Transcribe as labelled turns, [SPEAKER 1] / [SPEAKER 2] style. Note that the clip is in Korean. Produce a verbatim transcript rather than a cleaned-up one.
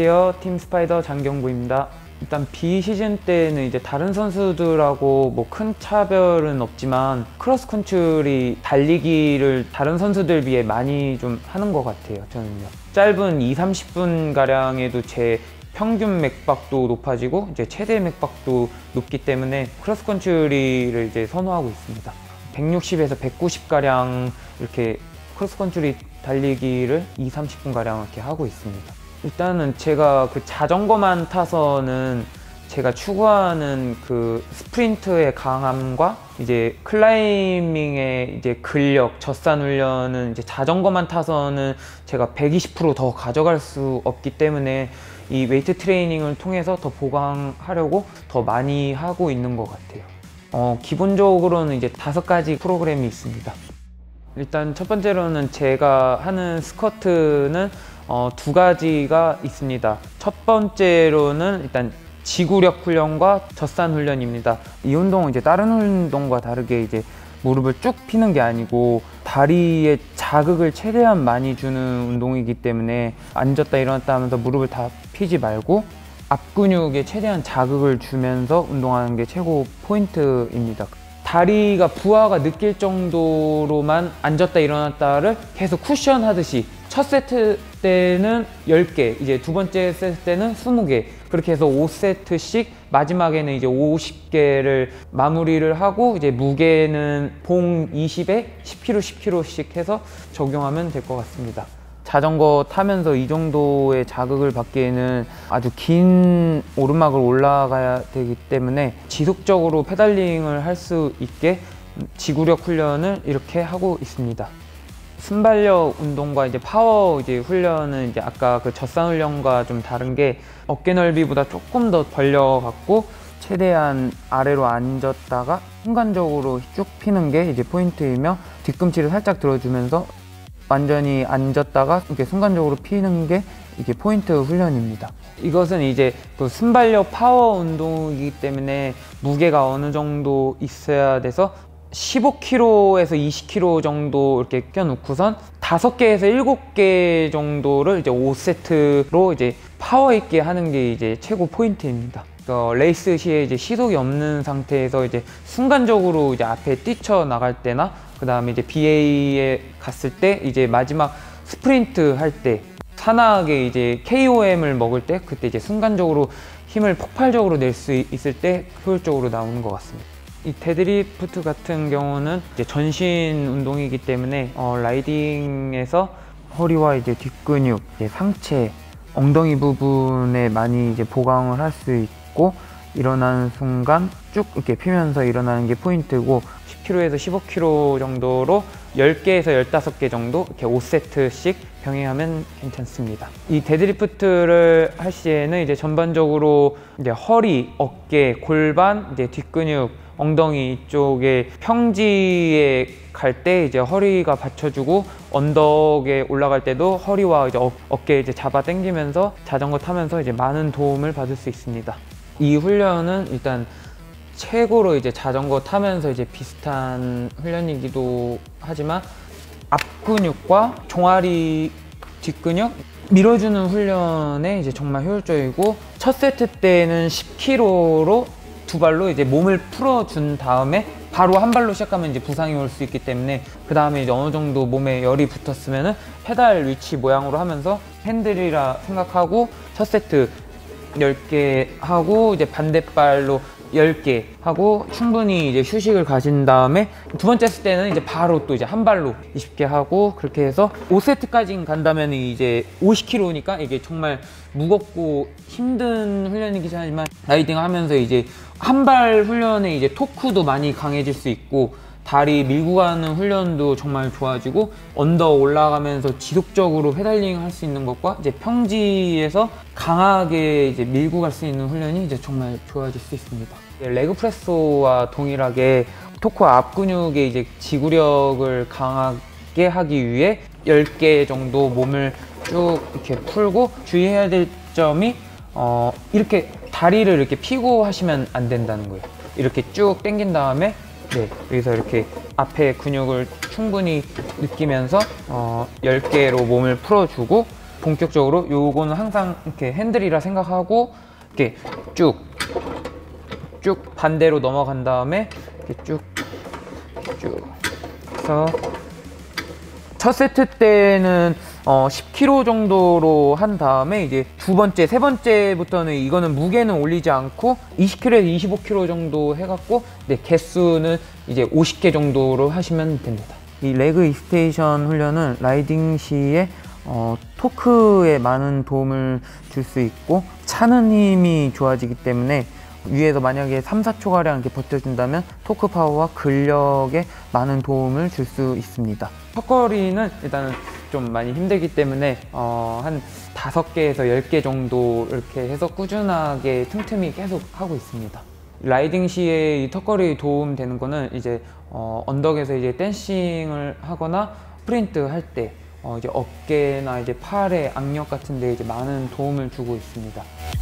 [SPEAKER 1] 안녕하세요. 팀 스파이더 장경구입니다. 일단 비시즌 때는 이제 다른 선수들하고 뭐 큰 차별은 없지만 크로스 컨트리 달리기를 다른 선수들 비해 많이 좀 하는 것 같아요. 저는요. 짧은 이삼십 분 가량에도 제 평균 맥박도 높아지고 이제 최대 맥박도 높기 때문에 크로스 컨트리를 이제 선호하고 있습니다. 백육십에서 백구십 가량 이렇게 크로스 컨트리 달리기를 이삼십 분 가량 이렇게 하고 있습니다. 일단은 제가 그 자전거만 타서는 제가 추구하는 그 스프린트의 강함과 이제 클라이밍의 이제 근력, 젖산 훈련은 이제 자전거만 타서는 제가 백이십 퍼센트 더 가져갈 수 없기 때문에 이 웨이트 트레이닝을 통해서 더 보강하려고 더 많이 하고 있는 것 같아요. 어, 기본적으로는 이제 다섯 가지 프로그램이 있습니다. 일단 첫 번째로는 제가 하는 스쿼트는 어, 두 가지가 있습니다. 첫 번째로는 일단 지구력 훈련과 젖산 훈련입니다. 이 운동은 이제 다른 운동과 다르게 이제 무릎을 쭉 피는 게 아니고 다리에 자극을 최대한 많이 주는 운동이기 때문에 앉았다 일어났다 하면서 무릎을 다 피지 말고 앞 근육에 최대한 자극을 주면서 운동하는 게 최고 포인트입니다. 다리가 부하가 느낄 정도로만 앉았다 일어났다를 계속 쿠션 하듯이 첫 세트 때는 열 개, 이제 두 번째 세트 때는 스무 개, 그렇게 해서 오 세트씩 마지막에는 이제 오십 개를 마무리를 하고 이제 무게는 봉 이십에 십 킬로그램 십 킬로그램씩 해서 적용하면 될 것 같습니다. 자전거 타면서 이 정도의 자극을 받기에는 아주 긴 오르막을 올라가야 되기 때문에 지속적으로 페달링을 할 수 있게 지구력 훈련을 이렇게 하고 있습니다. 순발력 운동과 이제 파워 이제 훈련은 이제 아까 그 젖산 훈련과 좀 다른 게 어깨 넓이보다 조금 더 벌려갖고 최대한 아래로 앉았다가 순간적으로 쭉 피는 게 이제 포인트이며 뒤꿈치를 살짝 들어주면서 완전히 앉았다가 이렇게 순간적으로 피는 게 이게 포인트 훈련입니다. 이것은 이제 그 순발력 파워 운동이기 때문에 무게가 어느 정도 있어야 돼서 십오 킬로그램에서 이십 킬로그램 정도 이렇게 껴놓고선 다섯 개에서 일곱 개 정도를 이제 오 세트로 이제 파워 있게 하는 게 이제 최고 포인트입니다. 어, 레이스 시에 이제 시속이 없는 상태에서 이제 순간적으로 이제 앞에 뛰쳐 나갈 때나 그 다음에 이제 비에이에 갔을 때 이제 마지막 스프린트 할 때 산악에 이제 케이오엠을 먹을 때 그때 이제 순간적으로 힘을 폭발적으로 낼 수 있을 때 효율적으로 나오는 것 같습니다. 이 데드리프트 같은 경우는 이제 전신 운동이기 때문에 어, 라이딩에서 허리와 이제 뒷근육, 이제 상체, 엉덩이 부분에 많이 이제 보강을 할 수 있고 일어나는 순간 쭉 이렇게 피면서 일어나는 게 포인트고 십 킬로그램에서 십오 킬로그램 정도로 열 개에서 열다섯 개 정도 이렇게 오 세트씩 병행하면 괜찮습니다. 이 데드리프트를 할 시에는 이제 전반적으로 이제 허리, 어깨, 골반, 이제 뒷근육, 엉덩이 이쪽에 평지에 갈 때 이제 허리가 받쳐주고 언덕에 올라갈 때도 허리와 이제 어, 어깨 이제 잡아 당기면서 자전거 타면서 이제 많은 도움을 받을 수 있습니다. 이 훈련은 일단 최고로 이제 자전거 타면서 이제 비슷한 훈련이기도 하지만 앞 근육과 종아리 뒷근육 밀어주는 훈련에 이제 정말 효율적이고 첫 세트 때는 십 킬로그램로 두 발로 이제 몸을 풀어준 다음에 바로 한 발로 시작하면 이제 부상이 올 수 있기 때문에 그 다음에 이제 어느 정도 몸에 열이 붙었으면은 페달 위치 모양으로 하면서 핸들이라 생각하고 첫 세트 열 개 하고 이제 반대발로 열 개 하고 충분히 이제 휴식을 가진 다음에 두 번째 했을 때는 이제 바로 또 이제 한 발로 이십 개 하고 그렇게 해서 오 세트까지 간다면 이제 오십 킬로그램니까 이게 정말 무겁고 힘든 훈련이긴 하지만 라이딩 하면서 이제 한 발 훈련에 이제 토크도 많이 강해질 수 있고 다리 밀고 가는 훈련도 정말 좋아지고 언덕 올라가면서 지속적으로 페달링 할 수 있는 것과 이제 평지에서 강하게 이제 밀고 갈 수 있는 훈련이 이제 정말 좋아질 수 있습니다. 레그 프레스와 동일하게 토크 앞 근육의 이제 지구력을 강하게 하기 위해 열 개 정도 몸을 쭉 이렇게 풀고 주의해야 될 점이 어 이렇게 다리를 이렇게 피고 하시면 안 된다는 거예요. 이렇게 쭉 당긴 다음에 네, 여기서 이렇게 앞에 근육을 충분히 느끼면서 어, 열 개로 몸을 풀어주고 본격적으로 요거는 항상 이렇게 핸들이라 생각하고 이렇게 쭉 쭉 반대로 넘어간 다음에 이렇게 쭉 쭉 해서 첫 세트 때는 어 십 킬로그램 정도로 한 다음에 이제 두 번째, 세 번째부터는 이거는 무게는 올리지 않고 이십 킬로그램에서 이십오 킬로그램 정도 해갖고 네, 개수는 이제 오십 개 정도로 하시면 됩니다. 이 레그 익스텐션 훈련은 라이딩 시에 어, 토크에 많은 도움을 줄 수 있고 차는 힘이 좋아지기 때문에 위에서 만약에 삼, 사 초가량 이렇게 버텨준다면 토크 파워와 근력에 많은 도움을 줄 수 있습니다. 턱걸이는 일단은 좀 많이 힘들기 때문에 어, 한 다섯 개에서 열 개 정도 이렇게 해서 꾸준하게 틈틈이 계속 하고 있습니다. 라이딩 시에 이 턱걸이 도움 되는 거는 이제 어, 언덕에서 이제 댄싱을 하거나 스프린트 할 때 어, 이제 어깨나 이제 팔의 악력 같은 데 이제 많은 도움을 주고 있습니다.